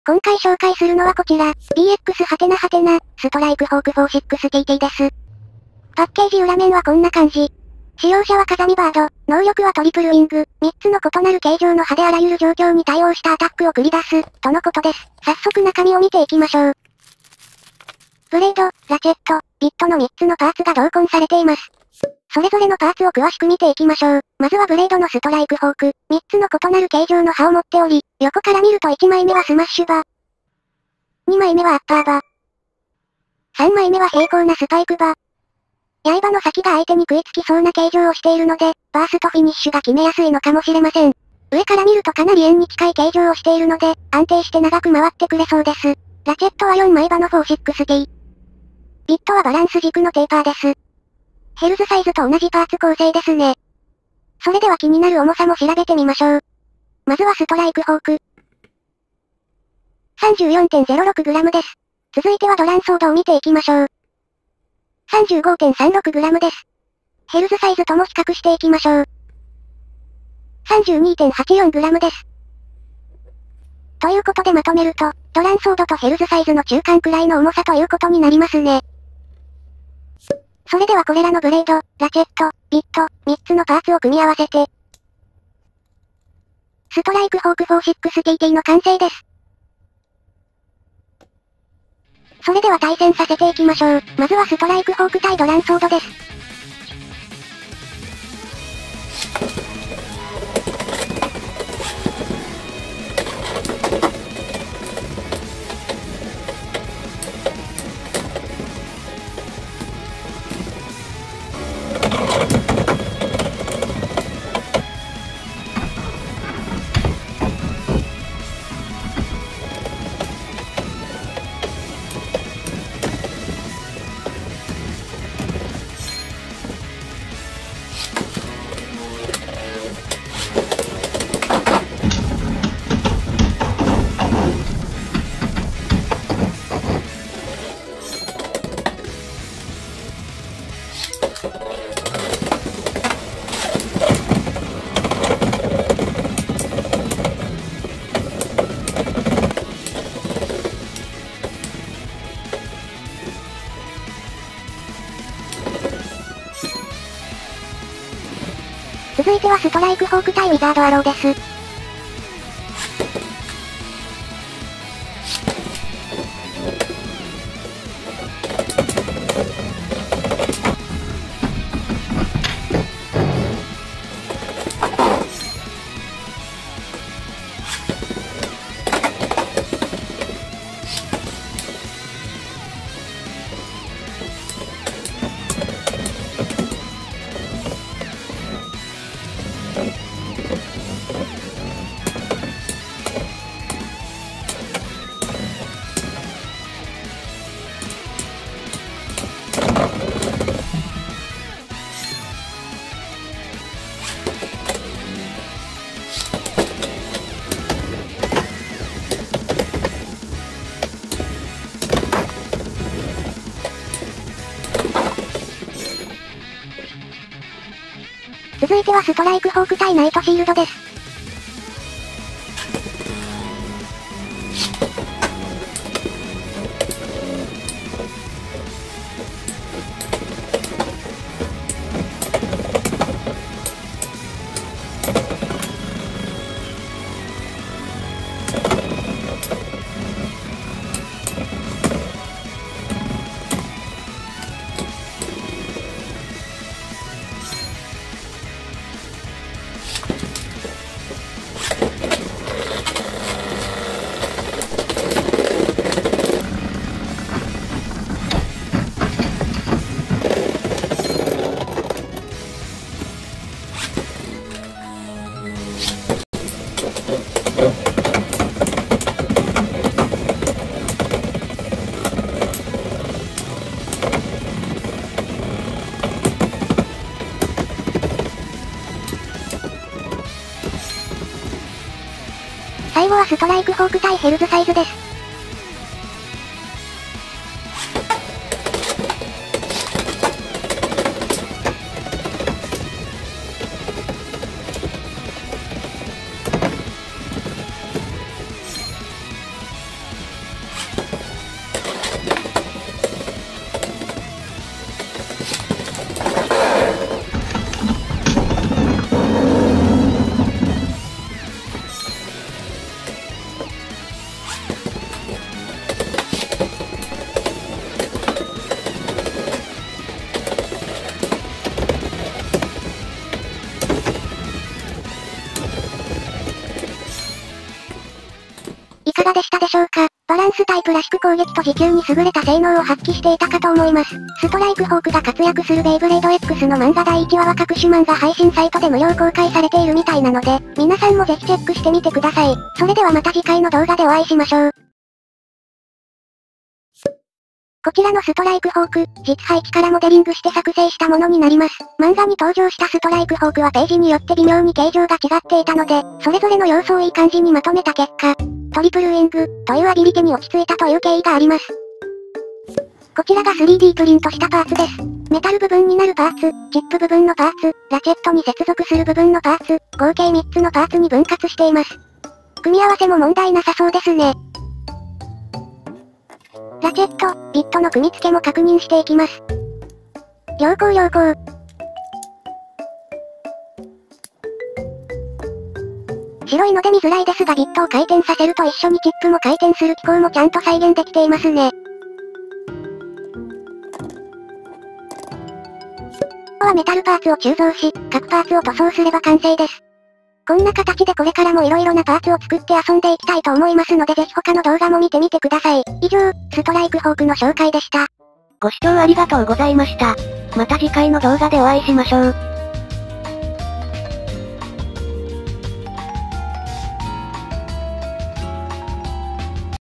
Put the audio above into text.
今回紹介するのはこちら、BX-ストライクホーク 46TT です。パッケージ裏面はこんな感じ。使用者は風見バード、能力はトリプルウィング、3つの異なる形状の刃であらゆる状況に対応したアタックを繰り出す、とのことです。早速中身を見ていきましょう。ブレード、ラチェット、ビットの3つのパーツが同梱されています。それぞれのパーツを詳しく見ていきましょう。まずはブレードのストライクホーク、3つの異なる形状の刃を持っており、横から見ると1枚目はスマッシュ刃、2枚目はアッパー刃、3枚目は平行なスパイク刃。刃の先が相手に食いつきそうな形状をしているので、バーストフィニッシュが決めやすいのかもしれません。上から見るとかなり円に近い形状をしているので、安定して長く回ってくれそうです。ラチェットは4枚刃の 46T。ビットはバランス軸のテーパーです。ヘルズサイズと同じパーツ構成ですね。それでは気になる重さも調べてみましょう。まずはストライクホーク。34.06g です。続いてはドランソードを見ていきましょう。35.36g です。ヘルズサイズとも比較していきましょう。32.84g です。ということでまとめると、ドランソードとヘルズサイズの中間くらいの重さということになりますね。それではこれらのブレード、ラチェット、ビット、3つのパーツを組み合わせて、ストライクホーク 46TT の完成です。それでは対戦させていきましょう。まずはストライクホーク対ドランソードです。続いてはストライクホーク対ウィザードアローです。続いてはストライクホーク対ナイトシールドです。最後はストライクホーク対ヘルズサイズです。 がでしたでしょうか。バランスタイプらしく攻撃と持久に優れた性能を発揮していたかと思います。ストライクホークが活躍するベイブレード X の漫画第1話は各種漫画配信サイトで無料公開されているみたいなので、皆さんもぜひチェックしてみてください。それではまた次回の動画でお会いしましょう。こちらのストライクホーク、実配置からモデリングして作成したものになります。漫画に登場したストライクホークはページによって微妙に形状が違っていたので、それぞれの要素をいい感じにまとめた結果、トリプルウィング、というアビリティに落ち着いたという経緯があります。こちらが 3D プリントしたパーツです。メタル部分になるパーツ、チップ部分のパーツ、ラチェットに接続する部分のパーツ、合計3つのパーツに分割しています。組み合わせも問題なさそうですね。ラチェット、ビットの組み付けも確認していきます。良好。白いので見づらいですがビットを回転させると一緒にチップも回転する機構もちゃんと再現できていますね。あとはメタルパーツを鋳造し、各パーツを塗装すれば完成です。こんな形でこれからも色々なパーツを作って遊んでいきたいと思いますのでぜひ他の動画も見てみてください。以上、ストライクホークの紹介でした。 ご視聴ありがとうございました。また次回の動画でお会いしましょう。